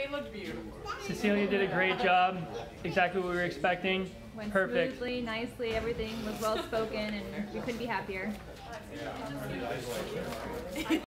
They looked beautiful. Cecilia did a great job. Exactly what we were expecting. Went Perfect. smoothly, nicely, everything was well spoken, and we couldn't be happier.